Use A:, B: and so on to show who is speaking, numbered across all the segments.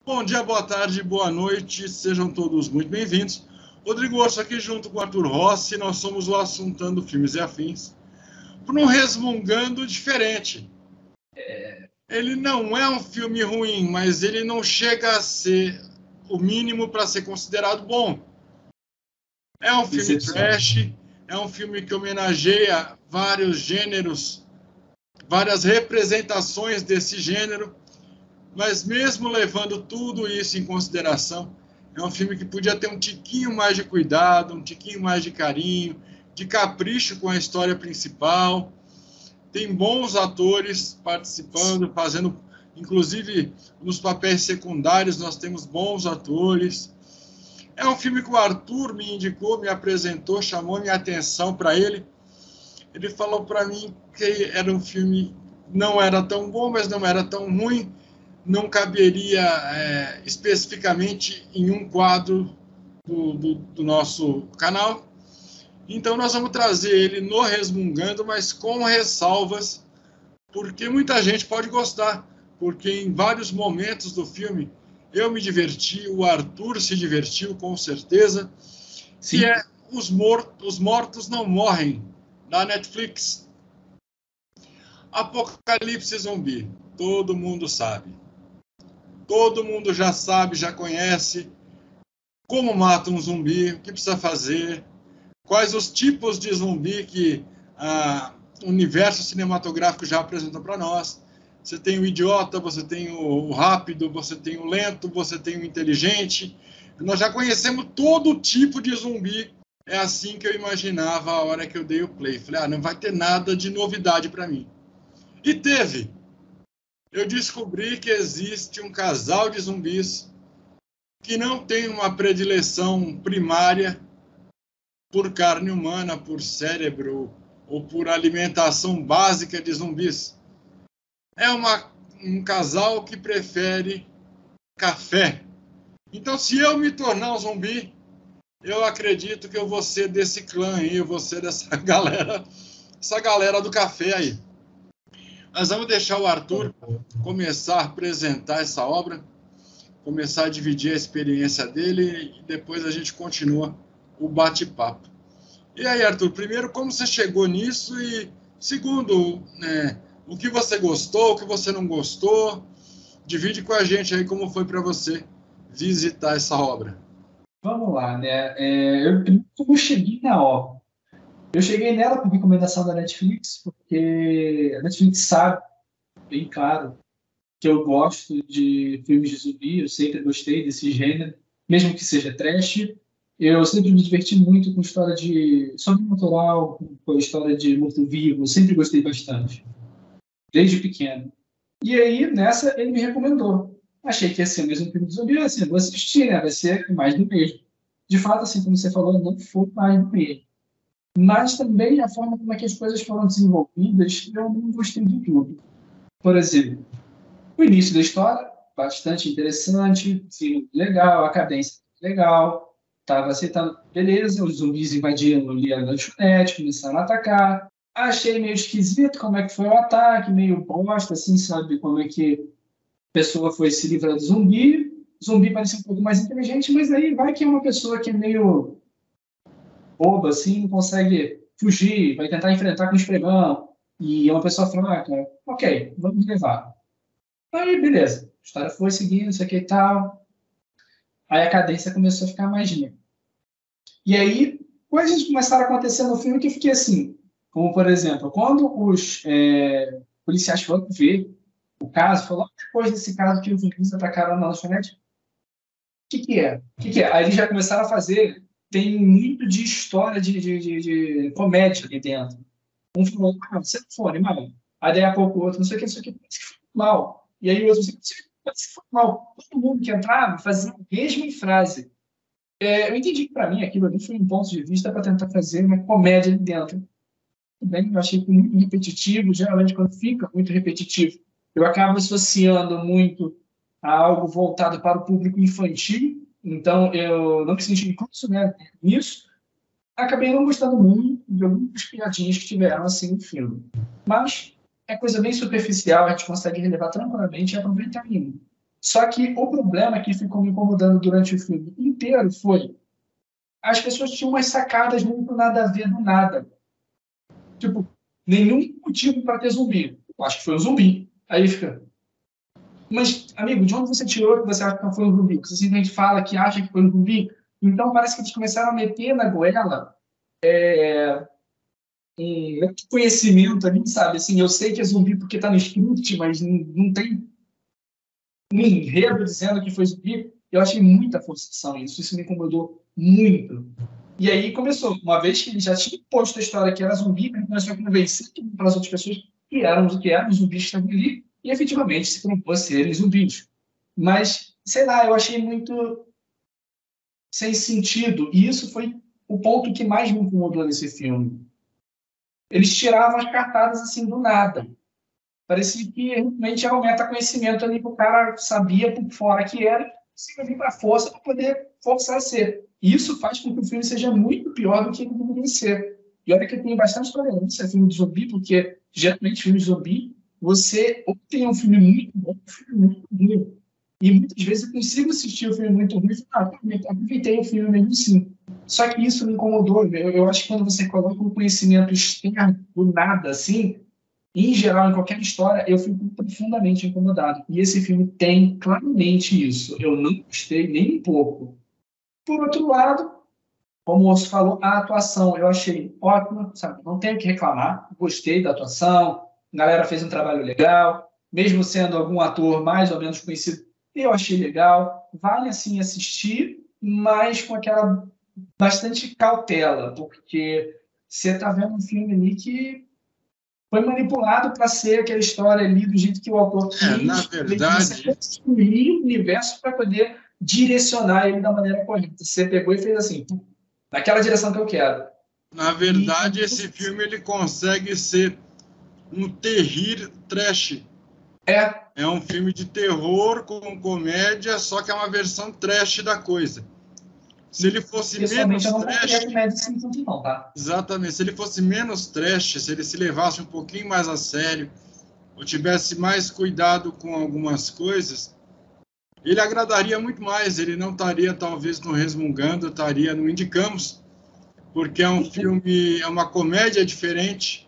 A: Bom dia, boa tarde, boa noite, sejam todos muito bem-vindos. Rodrigo Orso aqui junto com o Arthur Rossi, nós somos o Assuntando Filmes e Afins, por um resmungando diferente. Ele não é um filme ruim, mas ele não chega a ser o mínimo para ser considerado bom. É um filme trash, é um filme que homenageia vários gêneros, várias representações desse gênero, mas mesmo levando tudo isso em consideração, é um filme que podia ter um tiquinho mais de cuidado, um tiquinho mais de carinho, de capricho com a história principal. Tem bons atores participando, fazendo, inclusive nos papéis secundários nós temos bons atores. É um filme que o Arthur me indicou, me apresentou, chamou minha atenção para ele. Ele falou para mim que era um filme, não era tão bom, mas não era tão ruim, não caberia especificamente em um quadro do nosso canal. Então nós vamos trazer ele no Resmungando, mas com ressalvas, porque muita gente pode gostar, porque em vários momentos do filme eu me diverti, o Arthur se divertiu com certeza. Sim. Que é Os Mortos Não Morrem, da Netflix. Apocalipse zumbi, todo mundo sabe. Todo mundo já sabe, já conhece como mata um zumbi, o que precisa fazer, quais os tipos de zumbi que o universo cinematográfico já apresentou para nós. Você tem o idiota, você tem o rápido, você tem o lento, você tem o inteligente. Nós já conhecemos todo tipo de zumbi. É assim que eu imaginava a hora que eu dei o play. Falei, não vai ter nada de novidade para mim. E teve. Eu descobri que existe um casal de zumbis que não tem uma predileção primária por carne humana, por cérebro ou por alimentação básica de zumbis. É um casal que prefere café. Então, se eu me tornar um zumbi, eu acredito que eu vou ser desse clã aí, eu vou ser dessa galera do café aí. Nós vamos deixar o Arthur começar a apresentar essa obra, começar a dividir a experiência dele e depois a gente continua o bate-papo. E aí, Arthur, primeiro, como você chegou nisso e, segundo, o que você gostou, o que você não gostou, divide com a gente aí como foi para você visitar essa obra.
B: Vamos lá, né? Eu cheguei na obra. Eu cheguei nela por recomendação da Netflix, porque a Netflix sabe, bem claro, que eu gosto de filmes de zumbi, eu sempre gostei desse gênero, mesmo que seja trash. Eu sempre me diverti muito com história de sobrenatural, com história de morto-vivo, eu sempre gostei bastante, desde pequeno. E aí, nessa, ele me recomendou. Achei que ia ser o mesmo filme de zumbi, assim, vou assistir, né? Vai ser mais do mesmo. De fato, assim como você falou, não foi mais do mesmo. Mas também a forma como é que as coisas foram desenvolvidas, eu não gostei de tudo. Por exemplo, o início da história, bastante interessante, sim, legal, a cadência legal, estava aceitando, beleza, os zumbis invadiram ali a lanchonete, começaram a atacar. Achei meio esquisito como é que foi o ataque, meio bosta, assim, sabe, como é que a pessoa foi se livrar do zumbi. O zumbi parecia um pouco mais inteligente, mas aí vai que é uma pessoa que é meio boba, assim, não consegue fugir, vai tentar enfrentar com esfregão, e é uma pessoa fraca. Ok, vamos levar. Aí, beleza. A história foi seguindo, isso aqui e tal. Aí a cadência começou a ficar mais lenta. E aí, coisas começaram a acontecer no filme que eu fiquei assim, como, por exemplo, quando os policiais foram ver o caso, falou, depois desse caso que os zumbis atacaram na lanchonete, o que é? O que é? Aí eles já começaram a fazer, tem muito de história de comédia ali dentro. Um falou, você não foi animal. Aí daí a pouco o outro, não sei o que, isso aqui parece que foi mal. E aí o outro, parece que foi mal. Todo mundo que entrava fazia a mesma frase. Eu entendi que para mim aquilo ali foi um ponto de vista para tentar fazer uma comédia ali dentro. Bem, eu achei muito repetitivo, geralmente quando fica muito repetitivo, eu acabo associando muito a algo voltado para o público infantil, então eu não me senti incluso, né, nisso. Acabei não gostando muito de algumas piadinhas que tiveram assim no filme. Mas é coisa bem superficial, a gente consegue relevar tranquilamente e aproveitar ainda. Só que o problema que ficou me incomodando durante o filme inteiro foi as pessoas tinham umas sacadas muito nada a ver do nada. Tipo, nenhum motivo para ter zumbi. Eu acho que foi um zumbi. Aí fica. Mas, amigo, de onde você tirou que você acha que não foi um zumbi? Você simplesmente fala que acha que foi um zumbi. Então parece que eles começaram a meter na goela um conhecimento ali, sabe? Assim, eu sei que é zumbi porque está no script, mas não tem um enredo dizendo que foi zumbi. Eu achei muita forçação isso me incomodou muito. E aí começou, uma vez que ele já tinha posto a história que era zumbi, ele começou a convencer para as outras pessoas que eram zumbis que estavam ali, e efetivamente se propôs serem zumbis. Mas, sei lá, eu achei muito sem sentido, e isso foi o ponto que mais me incomodou nesse filme. Eles tiravam as cartadas assim do nada. Parecia que realmente era um metaconhecimento ali que o cara sabia por fora que era, se vir para a força para poder forçar a ser. E isso faz com que o filme seja muito pior do que ele deveria ser. E olha que eu tenho bastante tolerância a filme de zumbi, porque geralmente filme de zumbi, você ou tem um filme muito bom ou um filme muito ruim. E muitas vezes eu consigo assistir um filme muito ruim e falar, aproveitei o filme mesmo assim. Só que isso me incomodou. Eu acho que quando você coloca um conhecimento externo do nada, assim, em geral, em qualquer história, eu fico profundamente incomodado. E esse filme tem claramente isso. Eu não gostei nem um pouco. Por outro lado, como o Osso falou, a atuação eu achei ótima, sabe? Não tenho o que reclamar. Gostei da atuação, a galera fez um trabalho legal, mesmo sendo algum ator mais ou menos conhecido, eu achei legal. Vale, assim, assistir, mas com aquela bastante cautela, porque você está vendo um filme ali que foi manipulado para ser aquela história ali do jeito que o autor quis.
A: Na verdade,
B: construir o universo para poder direcionar ele da maneira correta. Você pegou e fez assim, naquela direção que eu quero.
A: na verdade, esse filme ele consegue ser um terrir trash. É um filme de terror com comédia, só que é uma versão trash da coisa. Se ele fosse menos trash...
B: Não, tá?
A: Exatamente. Se ele fosse menos trash, se ele se levasse um pouquinho mais a sério, ou tivesse mais cuidado com algumas coisas, ele agradaria muito mais. Ele não estaria, talvez, no Resmungando, estaria no Indicamos, porque é um filme, é uma comédia diferente.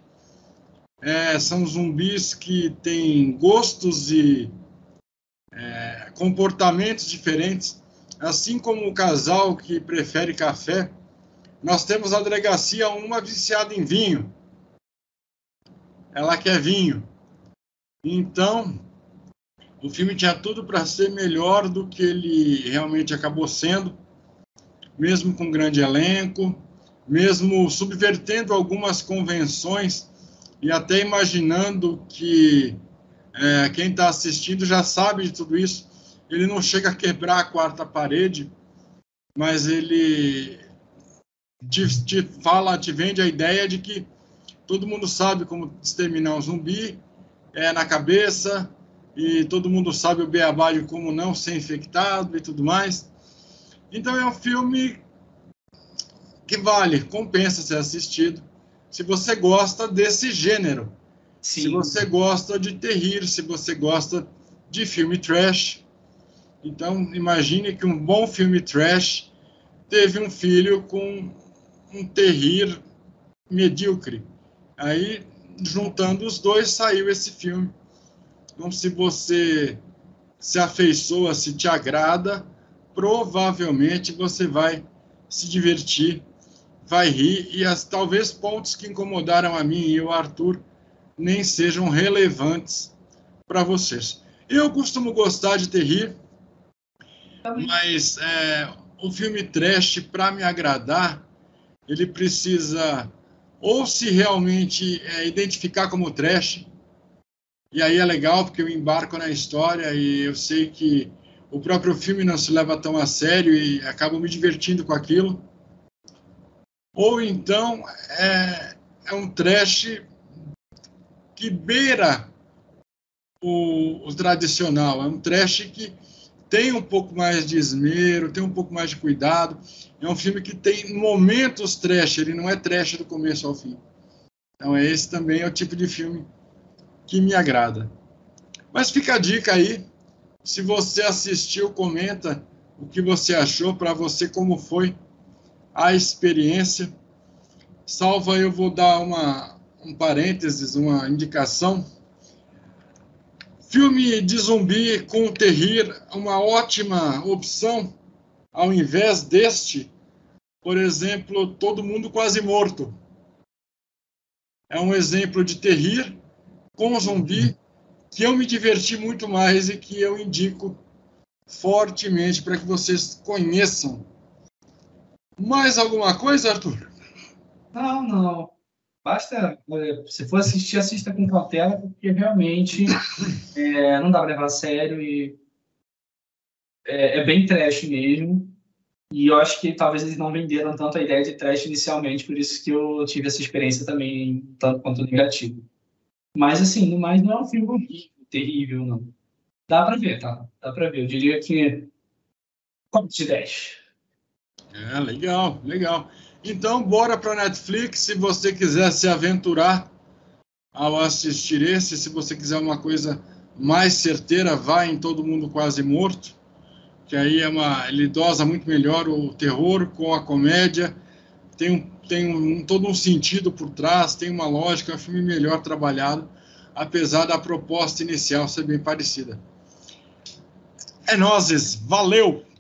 A: São zumbis que têm gostos e comportamentos diferentes. Assim como o casal que prefere café, nós temos a delegacia uma viciada em vinho. Ela quer vinho. Então, o filme tinha tudo para ser melhor do que ele realmente acabou sendo, mesmo com um grande elenco, mesmo subvertendo algumas convenções e até imaginando que quem está assistindo já sabe de tudo isso. Ele não chega a quebrar a quarta parede, mas ele te vende a ideia de que todo mundo sabe como exterminar um zumbi, na cabeça, e todo mundo sabe o beabá de como não ser infectado e tudo mais. Então é um filme que compensa ser assistido, se você gosta desse gênero. Sim. Se você gosta de terrir, se você gosta de filme trash. Então, imagine que um bom filme trash teve um filho com um terrir medíocre. Aí, juntando os dois, saiu esse filme. Então, se você se afeiçoa, se te agrada, provavelmente você vai se divertir, vai rir, e talvez pontos que incomodaram a mim e o Arthur nem sejam relevantes para vocês. Eu costumo gostar de terrir, mas o filme trash, para me agradar, ele precisa ou se realmente identificar como trash, e aí é legal porque eu embarco na história e eu sei que o próprio filme não se leva tão a sério e acabo me divertindo com aquilo. Ou então é um trash que beira o tradicional, é um trash que tem um pouco mais de esmero, tem um pouco mais de cuidado. É um filme que tem momentos trash, ele não é trash do começo ao fim. Então esse também é o tipo de filme que me agrada. Mas fica a dica aí, Se você assistiu, comenta o que você achou, para você como foi a experiência. Salva, eu vou dar um parênteses, uma indicação. Filme de zumbi com terrir, uma ótima opção, ao invés deste, por exemplo, Todo Mundo Quase Morto. É um exemplo de terrir com zumbi que eu me diverti muito mais e que eu indico fortemente para que vocês conheçam. Mais alguma coisa, Arthur?
B: Não, não. Basta, se for assistir, assista com cautela, porque realmente não dá para levar a sério e é bem trash mesmo. E eu acho que talvez eles não venderam tanto a ideia de trash inicialmente, por isso que eu tive essa experiência também, tanto quanto negativa. Mas, assim, no mais, não é um filme horrível, terrível, não. Dá pra ver, tá? Dá pra ver. Eu diria que 4 de 10.
A: Legal, legal. Então, bora para Netflix. Se você quiser se aventurar ao assistir esse, se você quiser uma coisa mais certeira, vai em Todo Mundo Quase Morto, que aí ele dosa muito melhor o terror com a comédia. Tem todo um sentido por trás, tem uma lógica, é um filme melhor trabalhado, apesar da proposta inicial ser bem parecida. É nóis, valeu!